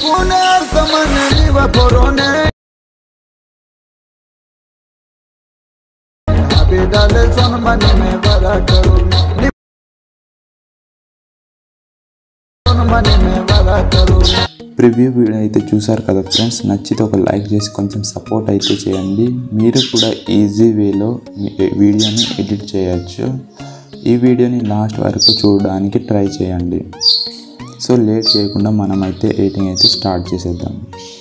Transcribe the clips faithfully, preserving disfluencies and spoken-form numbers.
Preview video అయితే చూసారు కదా ఫ్రెండ్స్, నచ్చితే ఒక లైక్ చేసి కొంచెం సపోర్ట్ అయితే చేయండి. మీరు కూడా ఈజీ వేలో వీడియోని ఎడిట్ చేయొచ్చు. ఈ వీడియోని లాస్ట్ వరకు చూడడానికి ట్రై చేయండి. సో లేట్ చేయకుండా మనమైతే ఎడిటింగ్ అయితే స్టార్ట్ చేసేద్దాం.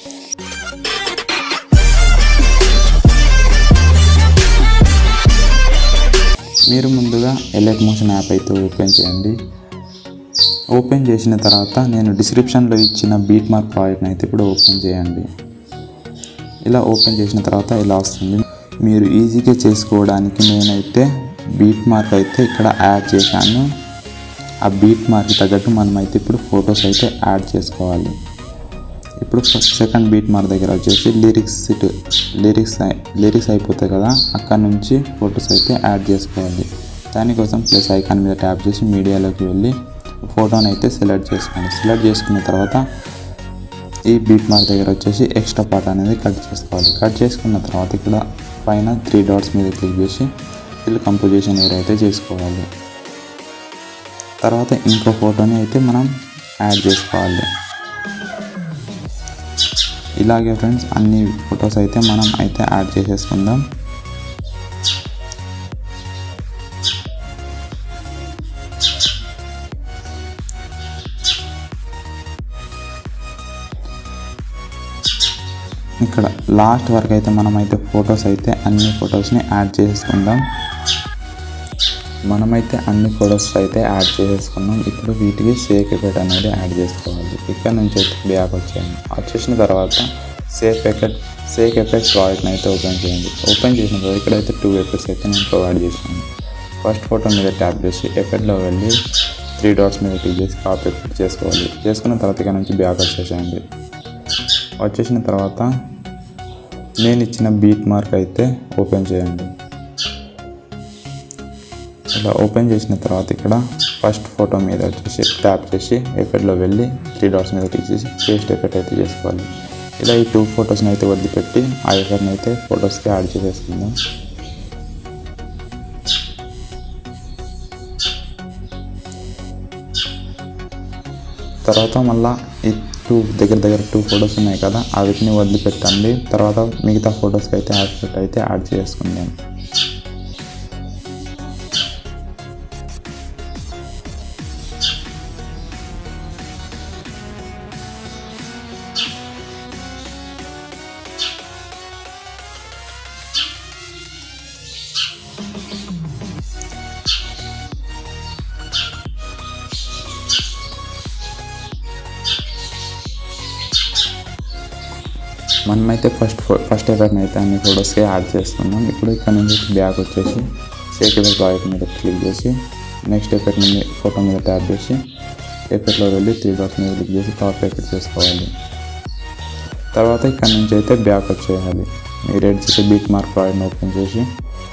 మీరు ముందుగా ఎలైట్ మోషన్ యాప్ అయితే ఓపెన్ చేయండి. ఓపెన్ చేసిన తర్వాత నేను డిస్క్రిప్షన్లో ఇచ్చిన బీట్ మార్క్ ప్రాజెక్ట్ని అయితే ఇప్పుడు ఓపెన్ చేయండి. ఇలా ఓపెన్ చేసిన తర్వాత ఇలా వస్తుంది. మీరు ఈజీగా చేసుకోవడానికి నేనైతే బీట్ మార్క్ అయితే ఇక్కడ యాడ్ చేశాను. ఆ బీట్ మార్క్ తగ్గట్టు మనమైతే ఇప్పుడు ఫొటోస్ అయితే యాడ్ చేసుకోవాలి. ఇప్పుడు సెకండ్ బీట్ మార్క్ దగ్గర వచ్చేసి లిరిక్స్ లిరిక్స్ లిరిక్స్ అయిపోతాయి కదా, అక్కడ నుంచి ఫొటోస్ అయితే యాడ్ చేసుకోవాలి. దానికోసం ప్లస్ ఐకాన్ మీద ట్యాప్ చేసి మీడియాలోకి వెళ్ళి ఫోటోని అయితే సెలెక్ట్ చేసుకోండి. సెలెక్ట్ చేసుకున్న తర్వాత ఈ బీట్ మార్క్ దగ్గర వచ్చేసి ఎక్స్ట్రా పార్ట్ అనేది కట్ చేసుకోవాలి. కట్ చేసుకున్న తర్వాత ఇక్కడ పైన త్రీ డాట్స్ మీద క్లిక్ చేసి ఫిల్ కంపోజిషన్ ఏరియా అయితే చేసుకోవాలి. తర్వాత ఇంకో ఫోటోని అయితే మనం యాడ్ చేసుకోవాలి. ఇలాగే ఫ్రెండ్స్ అన్ని ఫొటోస్ అయితే మనం అయితే యాడ్ చేసేసుకుందాం. ఇక్కడ లాస్ట్ వరకు అయితే మనమైతే ఫొటోస్ అయితే అన్ని ఫొటోస్ని యాడ్ చేసుకుందాం. మనమైతే అన్ని ఫొటోస్ అయితే యాడ్ చేసేసుకున్నాం. ఇప్పుడు వీటికి సేఫ్ ఎఫెక్ట్ అనేది యాడ్ చేసుకోవాలి. ఇక్కడ నుంచి అయితే బ్యాక్ వచ్చేయండి. వచ్చేసిన తర్వాత సేఫ్ ఎఫెక్ట్ సేఫ్ ఎఫెక్ట్ ప్రాజెక్ట్ని అయితే ఓపెన్ చేయండి. ఓపెన్ చేసిన తర్వాత ఇక్కడైతే టూ ఎఫెక్ట్స్ అయితే నేను ప్రొవైడ్ చేసాను. ఫస్ట్ ఫోటో మీద ట్యాప్ చేసి ఎఫెక్ట్లో వెళ్ళి త్రీ డాట్స్ మీద క్లిక్ చేసి కాపీ ఎఫెక్ట్ చేసుకోవాలి. చేసుకున్న తర్వాత ఇక్కడ నుంచి బ్యాక్ వచ్చేసేయండి. వచ్చేసిన తర్వాత నేను ఇచ్చిన బీట్ మార్క్ అయితే ఓపెన్ చేయండి. ఇలా ఓపెన్ చేసిన తర్వాత ఇక్కడ ఫస్ట్ ఫోటో మీద వచ్చేసి ట్యాప్ చేసి ఎఫెక్ట్లో వెళ్ళి త్రీ డాట్స్ మీద క్లిక్ చేసి పేస్ట్ ఎఫెక్ట్ అయితే చేసుకోవాలి. ఇలా ఈ టూ ఫొటోస్ని అయితే వదిలిపెట్టి ఆ ఎఫెక్ట్ని అయితే ఫొటోస్కి యాడ్ చేసేసుకుందాం. తర్వాత మళ్ళీ ఈ టూ దగ్గర దగ్గర టూ ఫొటోస్ ఉన్నాయి కదా, వీటిని వదిలిపెట్టండి. తర్వాత మిగతా ఫొటోస్కి అయితే ఎఫెక్ట్ అయితే యాడ్ చేసుకుందాం. మనమైతే ఫస్ట్ ఫస్ట్ ఎఫెక్ట్ని అయితే అన్ని ఫొటోస్కి యాడ్ చేస్తున్నాం. ఇప్పుడు ఇక్కడ నుంచి బ్యాక్ వచ్చేసి సేఫ్ ఎఫెక్ట్ ప్రాజెక్ట్ మీద క్లిక్ చేసి నెక్స్ట్ ఎఫెక్ట్ మీద ఫోటో మీద ట్యాప్ చేసి ఎఫెక్ట్లో వెళ్ళి త్రీ డాట్స్ మీద క్లిక్ చేసి కాపీ ఎఫెక్ట్ చేసుకోవాలి. తర్వాత ఇక్కడ నుంచి అయితే బ్యాక్ వచ్చేయాలి. మీరు ఎడ్ చేసి బీట్ మార్క్ ప్రాజెక్ట్ని ఓపెన్ చేసి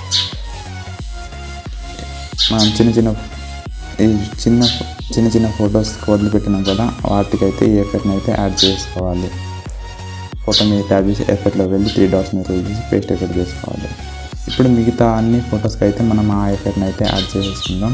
మనం చిన్న చిన్న ఈ చిన్న చిన్న చిన్న ఫొటోస్ వదిలిపెట్టినాం కదా, వాటికైతే ఈ ఎఫెక్ట్ని అయితే యాడ్ చేసుకోవాలి. ఫోటో మీద ట్యాప్ చేసి ఎఫెక్ట్లో వెళ్ళి త్రీ డాట్స్ మీద క్లిక్ చేసి పేస్ట్ ఎఫెక్ట్ చేసుకోవాలి. ఇప్పుడు మిగతా అన్ని ఫొటోస్కి అయితే మనం ఆ ఎఫెక్ట్ని అయితే యాడ్ చేసేసుకుందాం.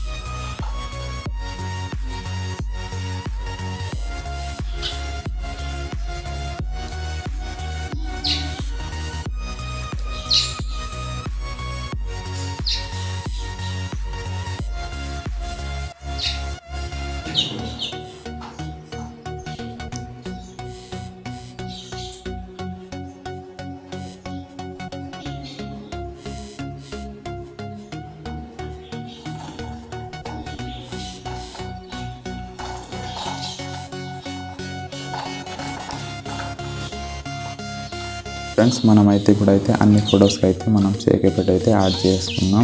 ఫ్రెండ్స్ మనమైతే ఇప్పుడైతే అన్ని ఫొటోస్కి అయితే మనం సేఫ్ ఎఫెక్ట్ అయితే యాడ్ చేసుకున్నాం.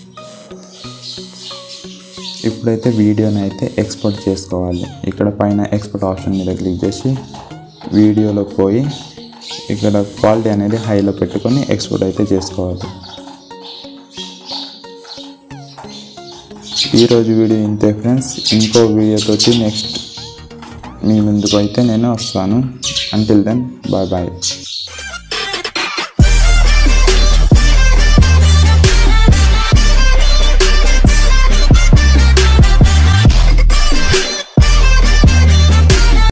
ఇప్పుడైతే వీడియోని అయితే ఎక్స్పోర్ట్ చేసుకోవాలి. ఇక్కడ పైన ఎక్స్పోర్ట్ ఆప్షన్ మీద క్లిక్ చేసి వీడియోలో పోయి ఇక్కడ క్వాలిటీ అనేది హైలో పెట్టుకొని ఎక్స్పోర్ట్ అయితే చేసుకోవాలి. ఈరోజు వీడియో ఇంతే ఫ్రెండ్స్. ఇంకో వీడియోతో నెక్స్ట్ మీ ముందుకు అయితే నేను వస్తాను. Until then bye bye.